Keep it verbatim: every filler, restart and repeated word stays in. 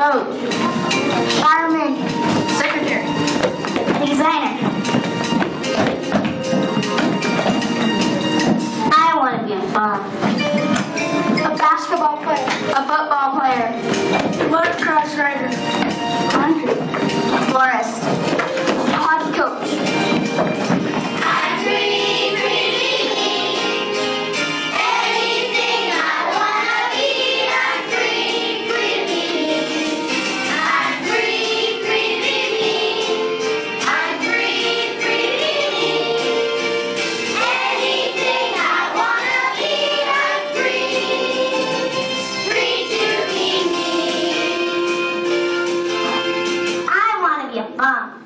Coach. Fireman. Secretary. Designer. I want to be a farm. A basketball player. A football player. Motocross rider. Country. A florist. A hockey coach. I'm free, free, free. Anything I wanna be, I'm free, free, I'm free, free, I'm free, free. Anything I wanna be, I'm free, free to be me. I wanna be a mom.